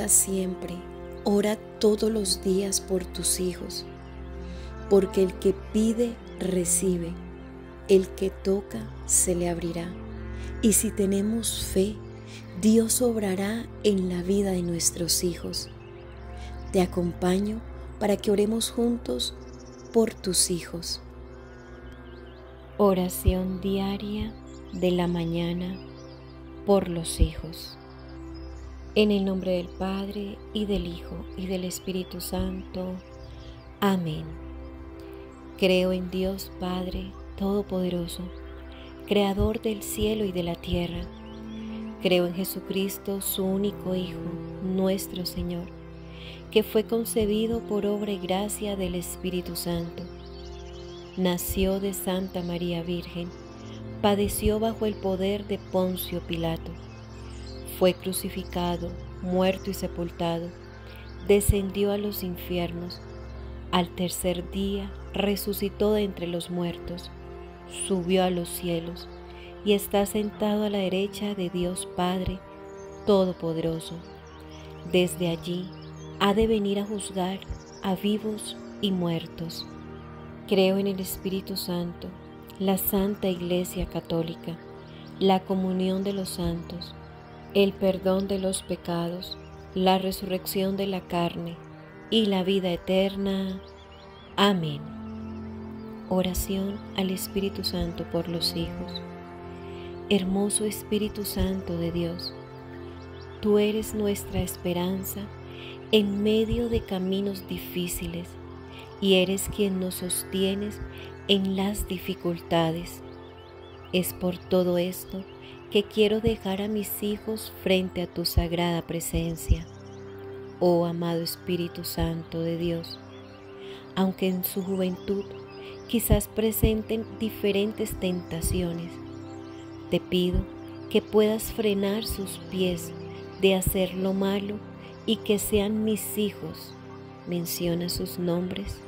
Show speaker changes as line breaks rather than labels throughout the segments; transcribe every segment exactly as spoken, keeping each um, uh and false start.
siempre, ora todos los días por tus hijos, porque el que pide, recibe, el que toca, se le abrirá. Y si tenemos fe, Dios obrará en la vida de nuestros hijos. Te acompaño para que oremos juntos por tus hijos. Oración diaria de la mañana por los hijos. En el nombre del Padre, y del Hijo, y del Espíritu Santo. Amén. Creo en Dios Padre Todopoderoso, Creador del cielo y de la tierra. Creo en Jesucristo, su único Hijo, nuestro Señor, que fue concebido por obra y gracia del Espíritu Santo. Nació de Santa María Virgen, padeció bajo el poder de Poncio Pilato. Fue crucificado, muerto y sepultado, descendió a los infiernos. Al tercer día resucitó de entre los muertos, subió a los cielos y está sentado a la derecha de Dios Padre Todopoderoso. Desde allí ha de venir a juzgar a vivos y muertos. Creo en el Espíritu Santo, la Santa Iglesia Católica, la comunión de los santos, el perdón de los pecados, la resurrección de la carne y la vida eterna. Amén. Oración al Espíritu Santo por los hijos. Hermoso Espíritu Santo de Dios, tú eres nuestra esperanza en medio de caminos difíciles y eres quien nos sostienes en las dificultades. Es por todo esto que quiero dejar a mis hijos frente a tu sagrada presencia. Oh amado Espíritu Santo de Dios, aunque en su juventud quizás presenten diferentes tentaciones, te pido que puedas frenar sus pies de hacer lo malo y que sean mis hijos. Menciona sus nombres.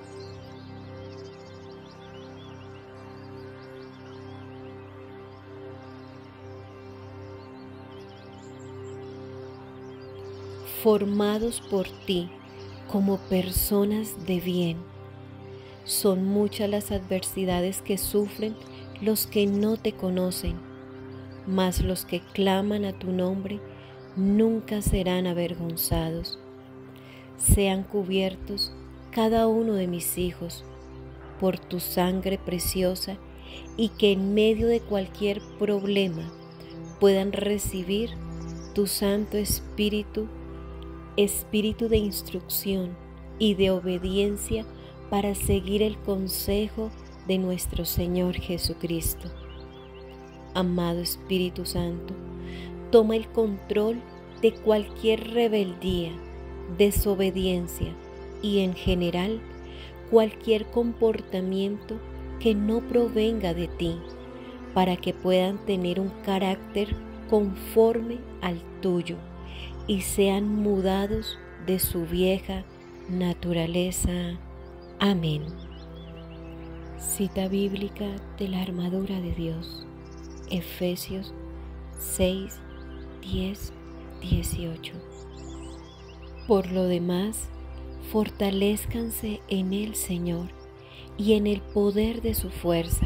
Formados por ti como personas de bien. Son muchas las adversidades que sufren los que no te conocen, mas los que claman a tu nombre nunca serán avergonzados. Sean cubiertos cada uno de mis hijos por tu sangre preciosa y que en medio de cualquier problema puedan recibir tu Santo Espíritu, Espíritu de instrucción y de obediencia para seguir el consejo de nuestro Señor Jesucristo. Amado Espíritu Santo, toma el control de cualquier rebeldía, desobediencia y en general cualquier comportamiento que no provenga de ti, para que puedan tener un carácter conforme al tuyo y sean mudados de su vieja naturaleza. Amén. Cita bíblica de la armadura de Dios, Efesios seis, diez, dieciocho. Por lo demás, fortalézcanse en el Señor y en el poder de su fuerza.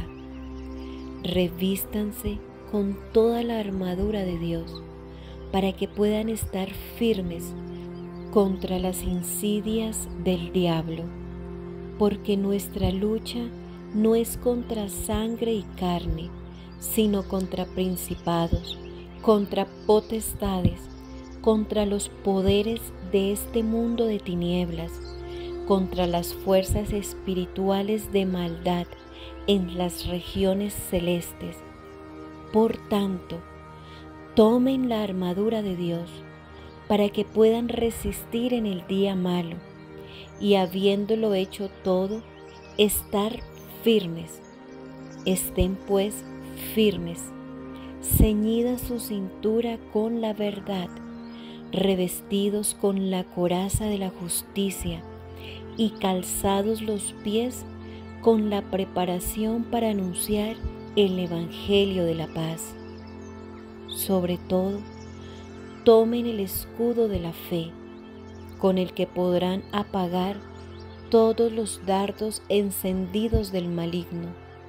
Revístanse con toda la armadura de Dios, para que puedan estar firmes contra las insidias del diablo, porque nuestra lucha no es contra sangre y carne, sino contra principados, contra potestades, contra los poderes de este mundo de tinieblas, contra las fuerzas espirituales de maldad en las regiones celestes. Por tanto, tomen la armadura de Dios para que puedan resistir en el día malo y, habiéndolo hecho todo, estar firmes. Estén pues firmes, ceñida su cintura con la verdad, revestidos con la coraza de la justicia y calzados los pies con la preparación para anunciar el Evangelio de la paz. Sobre todo, tomen el escudo de la fe con el que podrán apagar todos los dardos encendidos del maligno.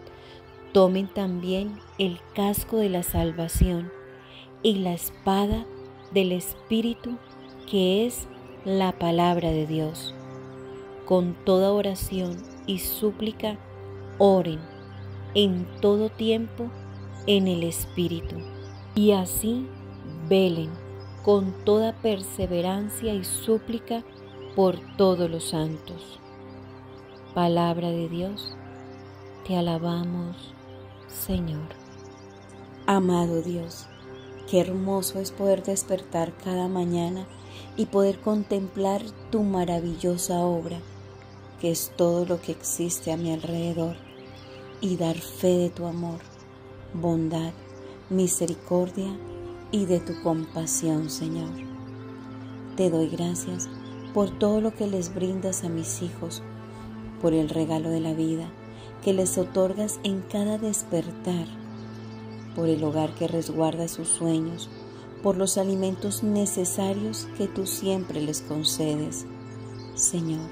Tomen también el casco de la salvación y la espada del Espíritu, que es la palabra de Dios. Con toda oración y súplica, oren en todo tiempo en el Espíritu. Y así velen con toda perseverancia y súplica por todos los santos. Palabra de Dios, te alabamos, Señor.
Amado Dios, qué hermoso es poder despertar cada mañana y poder contemplar tu maravillosa obra, que es todo lo que existe a mi alrededor, y dar fe de tu amor, bondad, misericordia y de tu compasión, Señor. Te doy gracias por todo lo que les brindas a mis hijos, por el regalo de la vida que les otorgas en cada despertar, por el hogar que resguarda sus sueños, por los alimentos necesarios que tú siempre les concedes. Señor,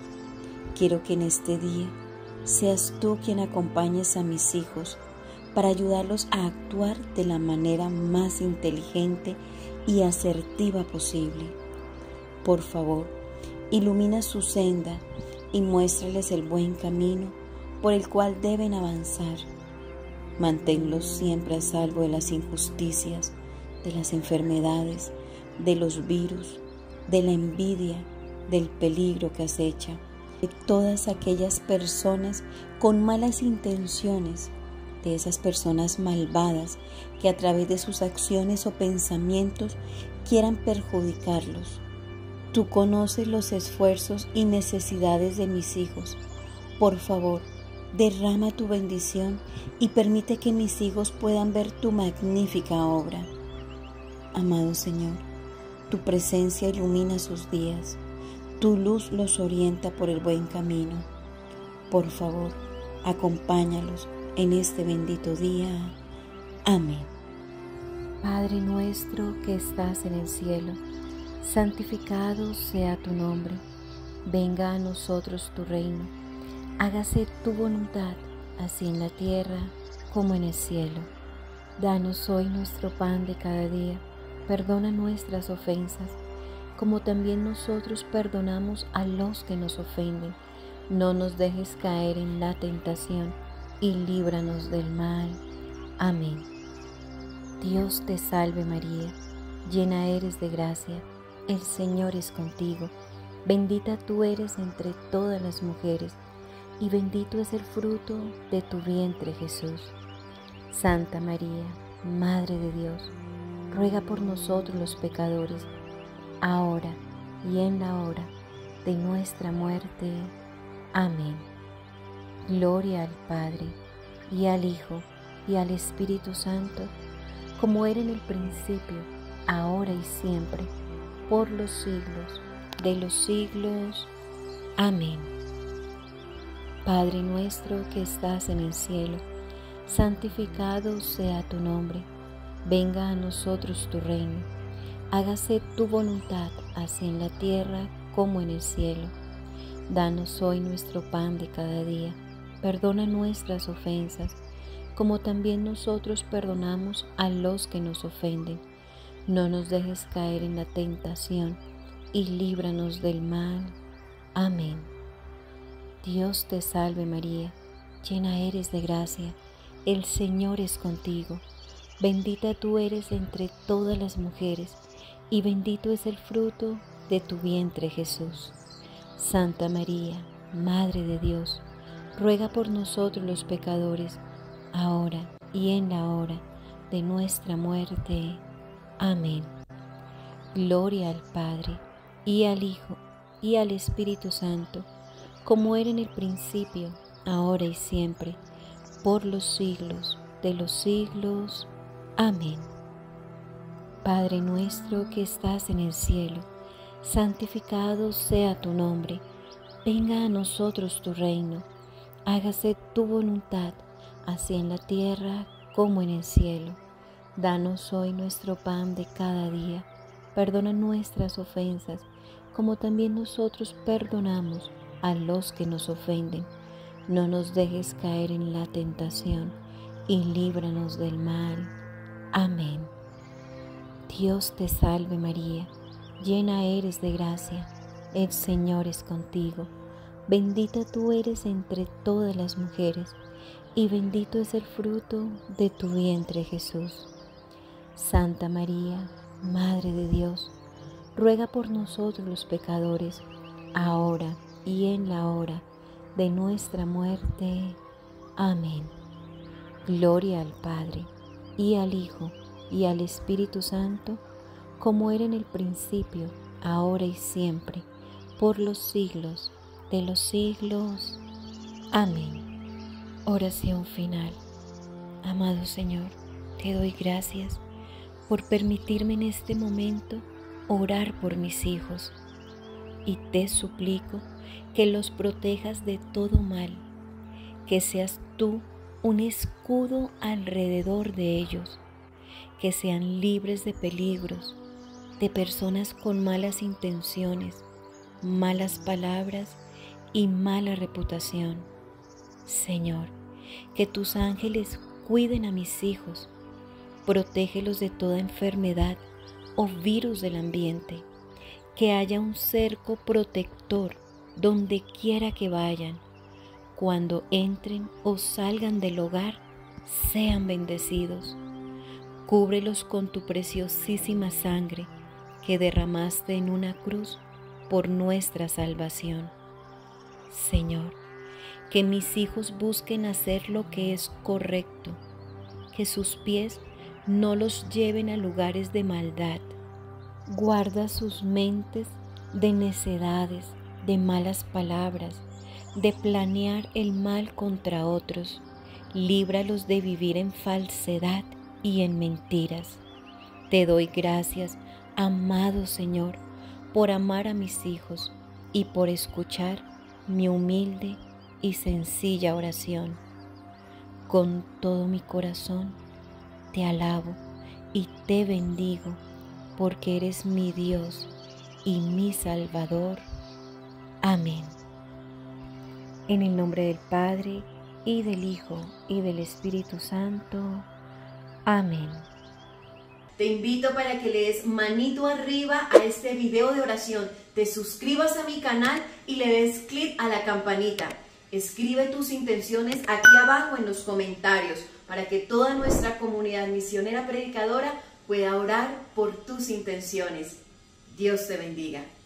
quiero que en este día seas tú quien acompañes a mis hijos para ayudarlos a actuar de la manera más inteligente y asertiva posible. Por favor, ilumina su senda y muéstrales el buen camino por el cual deben avanzar. Manténlos siempre a salvo de las injusticias, de las enfermedades, de los virus, de la envidia, del peligro que acecha, de todas aquellas personas con malas intenciones, de esas personas malvadas que a través de sus acciones o pensamientos quieran perjudicarlos. Tú conoces los esfuerzos y necesidades de mis hijos. Por favor, derrama tu bendición y permite que mis hijos puedan ver tu magnífica obra. Amado Señor, tu presencia ilumina sus días, tu luz los orienta por el buen camino. Por favor, acompáñalos en este bendito día. Amén.
Padre nuestro que estás en el cielo, santificado sea tu nombre. Venga a nosotros tu reino. Hágase tu voluntad, así en la tierra como en el cielo. Danos hoy nuestro pan de cada día. Perdona nuestras ofensas, como también nosotros perdonamos a los que nos ofenden. No nos dejes caer en la tentación y líbranos del mal. Amén. Dios te salve María, llena eres de gracia, el Señor es contigo. Bendita tú eres entre todas las mujeres, y bendito es el fruto de tu vientre Jesús. Santa María, Madre de Dios, ruega por nosotros los pecadores, ahora y en la hora de nuestra muerte. Amén. Gloria al Padre, y al Hijo, y al Espíritu Santo, como era en el principio, ahora y siempre, por los siglos de los siglos. Amén. Padre nuestro que estás en el cielo, santificado sea tu nombre. Venga a nosotros tu reino. Hágase tu voluntad, así en la tierra como en el cielo. Danos hoy nuestro pan de cada día. Perdona nuestras ofensas, como también nosotros perdonamos a los que nos ofenden. No nos dejes caer en la tentación, y líbranos del mal. Amén. Dios te salve María, llena eres de gracia, el Señor es contigo. Bendita tú eres entre todas las mujeres, y bendito es el fruto de tu vientre Jesús. Santa María, Madre de Dios, ruega por nosotros los pecadores, ahora y en la hora de nuestra muerte. Amén. Gloria al Padre, y al Hijo, y al Espíritu Santo, como era en el principio, ahora y siempre, por los siglos de los siglos. Amén. Padre nuestro que estás en el cielo, santificado sea tu nombre. Venga a nosotros tu reino. Hágase tu voluntad, así en la tierra como en el cielo. Danos hoy nuestro pan de cada día. Perdona nuestras ofensas, como también nosotros perdonamos a los que nos ofenden. No nos dejes caer en la tentación y líbranos del mal. Amén. Dios te salve María, llena eres de gracia, el Señor es contigo. Bendita tú eres entre todas las mujeres, y bendito es el fruto de tu vientre Jesús. Santa María, Madre de Dios, ruega por nosotros los pecadores, ahora y en la hora de nuestra muerte. Amén. Gloria al Padre, y al Hijo, y al Espíritu Santo, como era en el principio, ahora y siempre, por los siglos de los siglos. Amén. Oración final. Amado Señor, te doy gracias por permitirme en este momento orar por mis hijos, y te suplico que los protejas de todo mal, que seas tú un escudo alrededor de ellos, que sean libres de peligros, de personas con malas intenciones, malas palabras y mala reputación. Señor, que tus ángeles cuiden a mis hijos, protégelos de toda enfermedad o virus del ambiente, que haya un cerco protector donde quiera que vayan. Cuando entren o salgan del hogar, sean bendecidos. Cúbrelos con tu preciosísima sangre que derramaste en una cruz por nuestra salvación. Señor, que mis hijos busquen hacer lo que es correcto, que sus pies no los lleven a lugares de maldad. Guarda sus mentes de necedades, de malas palabras, de planear el mal contra otros. Líbralos de vivir en falsedad y en mentiras. Te doy gracias, amado Señor, por amar a mis hijos y por escuchar mi humilde y sencilla oración. Con todo mi corazón te alabo y te bendigo, porque eres mi Dios y mi Salvador. Amén. En el nombre del Padre, y del Hijo, y del Espíritu Santo. Amén.
Te invito para que le des manito arriba a este video de oración, te suscribas a mi canal y le des clic a la campanita. Escribe tus intenciones aquí abajo en los comentarios para que toda nuestra comunidad misionera predicadora pueda orar por tus intenciones. Dios te bendiga.